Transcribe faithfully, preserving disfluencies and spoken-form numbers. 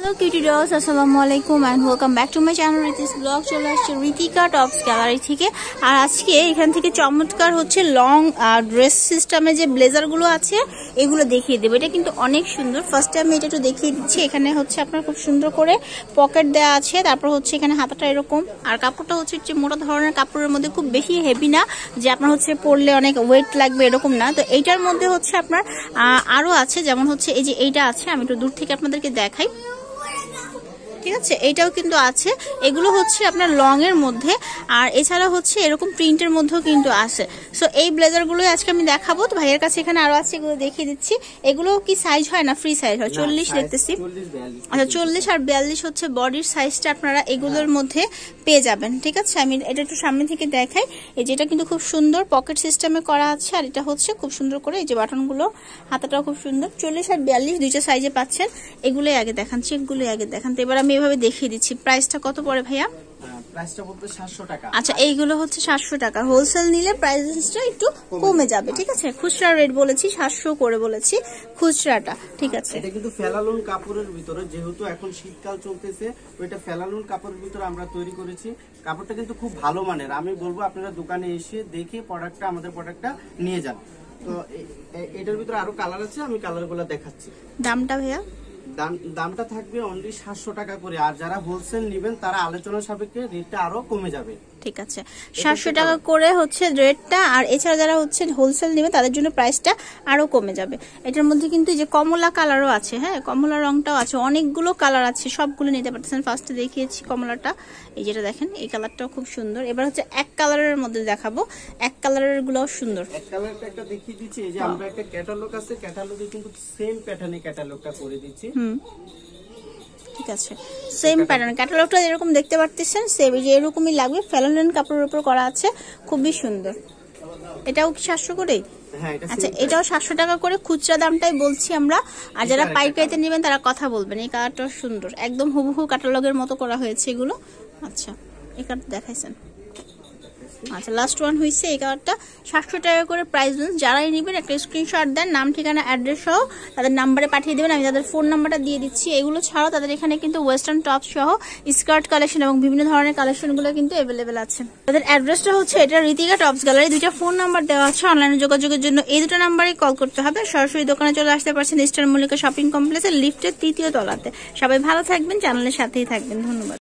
Hello cutie dolls, আসসালামু আলাইকুম and welcome back to my channel Ritis vlog. চলে আসছে রিতিকা টপস গ্যালারি থেকে। আর আজকে এখান থেকে চমৎকার হচ্ছে লং ড্রেস সিস্টেমে যে ব্লেজারগুলো আছে এগুলো দেখিয়ে দেবো। এটা কিন্তু অনেক সুন্দর। ফার্স্ট টাইম এটা একটু দেখিয়ে দিচ্ছি। এখানে হচ্ছে আপনার খুব সুন্দর করে পকেট দেওয়া আছে, তারপর হচ্ছে এখানে হাতাটা এরকম, আর কাপড়টা হচ্ছে যে মোটা ধরনের কাপড়ের মধ্যে, খুব বেশি হেভি না যে আপনার হচ্ছে পরলে অনেক ওয়েট লাগবে এরকম না। তো এইটার মধ্যে হচ্ছে আপনার আরো আছে, যেমন হচ্ছে এই যে এইটা আছে, আমি একটু দূর থেকে আপনাদেরকে দেখাই, ঠিক আছে। এইটাও কিন্তু আছে। এগুলো হচ্ছে আপনার লং এর মধ্যে, আর এছাড়া হচ্ছে এরকম প্রিন্টের মধ্যেও কিন্তু আছে। সো এই ব্লেজার গুলো আজকে আমি দেখাবো। তো ভাইয়ের কাছে এখানে আরো আছে, এগুলো দেখিয়ে দিচ্ছি। এগুলো কি সাইজ হয় না, ফ্রি সাইজ হয়? চল্লিশ দেখতেছি। আচ্ছা, চল্লিশ আর বিয়াল্লিশ হচ্ছে বডির সাইজটা আপনারা এগুলোর মধ্যে পেয়ে যাবেন, ঠিক আছে। আমি এটা একটু সামনে থেকে দেখাই। এই যেটা কিন্তু খুব সুন্দর পকেট সিস্টেমে করা আছে, আর এটা হচ্ছে খুব সুন্দর করে এই যে বাটনগুলো, হাতাটাও খুব সুন্দর। চল্লিশ আর বিয়াল্লিশ দুইটা সাইজে পাচ্ছেন। এগুলোই আগে দেখান, চেকগুলোই আগে দেখান। তো এবার আমি এভাবে দেখিয়ে দিচ্ছি। প্রাইসটা কত পড়ে ভাইয়া? প্রাইসটা বলতে সাতশো টাকা। আচ্ছা, এইগুলো হচ্ছে সাতশো টাকা। হোলসেল নিলে প্রাইসটা একটু কমে যাবে, ঠিক আছে। খুচরা রেট বলেছি সাতশো করে বলেছি খুচরাটা, ঠিক আছে। এটা কিন্তু ফেলালুন কাপড়ের ভিতরে, যেহেতু এখন শীতকাল চলতেছে, ওইটা ফেলালুন কাপড়ের ভিতরে আমরা তৈরি করেছি। কাপড়টা কিন্তু খুব ভালো মানের। আমি বলবো আপনারা দোকানে এসে দেখে প্রোডাক্টটা, আমাদের প্রোডাক্টটা নিয়ে যান। তো এটার ভিতরে আরো কালার আছে, আমি কালারগুলো দেখাচ্ছি। দামটা ভাইয়া? দামটা থাকবে অনলি সাতশো টাকা করে। আর যারা হোলসেল নেবেন তারা আলোচনা সাপেক্ষে রেটটা আরো কমে যাবে, ঠিক আছে। সাতশো টাকা করে হচ্ছে রেটটা, আর এছাড়া যারা হচ্ছে হোলসেল নেবে তাদের জন্য প্রাইসটা আরো কমে যাবে। এটার মধ্যে কিন্তু যে কমলা কালারও আছে, হ্যাঁ কমলা রংটাও আছে, অনেকগুলো কালার আছে, সবগুলো নিতে পারতেছেন। ফার্স্টে দেখিয়েছি কমলাটা, এই যেটা দেখেন, এই কালারটাও খুব সুন্দর। এবার হচ্ছে এক কালারের মধ্যে দেখাবো, এক কালারের গুলোও সুন্দর। এক কালারটা একটা দেখিয়ে দিচ্ছি। এই যে আমরা একটা ক্যাটালগ আছে, ক্যাটালগে কিন্তু সেম প্যাটার্নে ক্যাটালগটা করে দিচ্ছি, হুম ঠিক আছে। সেম প্যাটার্ন ক্যাটালগটা এরকম দেখতে পারতেছেন, সেম যে এরকমই লাগবে। ফেলালুন কাপড়ের উপর করা আছে, খুবই সুন্দর। এটাও কি সাতশো করে? আচ্ছা, এটাও সাতশো টাকা করে। খুচরা দামটাই বলছি আমরা, আর যারা পাইকারিতে নেবেন তারা কথা বলবেন। এই কালারটাও সুন্দর, একদম হুবহু ক্যাটালগের মতো করা হয়েছে এগুলো। আচ্ছা, এই কালারটা দেখাইছেন। আচ্ছা, লাস্ট ওয়ান হয়েছে এই কালারটা, সাতশো টাকা করে প্রাইস। যারাই নেবেন একটা স্ক্রিনশট দেন, নাম ঠিকানা অ্যাড্রেস সহ তাদের নাম্বারে পাঠিয়ে দেবেন। আমি তাদের ফোন নাম্বারটা দিয়ে দিচ্ছি। এগুলো ছাড়াও তাদের এখানে কিন্তু ওয়েস্টার্ন টপ সহ স্কার্ট কালেকশন এবং বিভিন্ন ধরনের কালেকশনগুলো কিন্তু অ্যাভেলেবেল আছে। তাদের অ্যাড্রেসটা হচ্ছে এটা রিতিকা টপস গ্যালারি। দুইটা ফোন নাম্বার দেওয়া আছে, অনলাইনে যোগাযোগের জন্য এই দুটো নাম্বারে কল করতে হবে। সরাসরি দোকানে চলে আসতে পারছেন ইস্টার্ন মল্লিকা শপিং কমপ্লেক্সের লিফটের তৃতীয় তলাতে। সবাই ভালো থাকবেন, চ্যানেলের সাথেই থাকবেন। ধন্যবাদ।